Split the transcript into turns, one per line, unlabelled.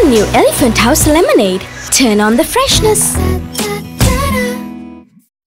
new Elephant House lemonade. Turn on the freshness.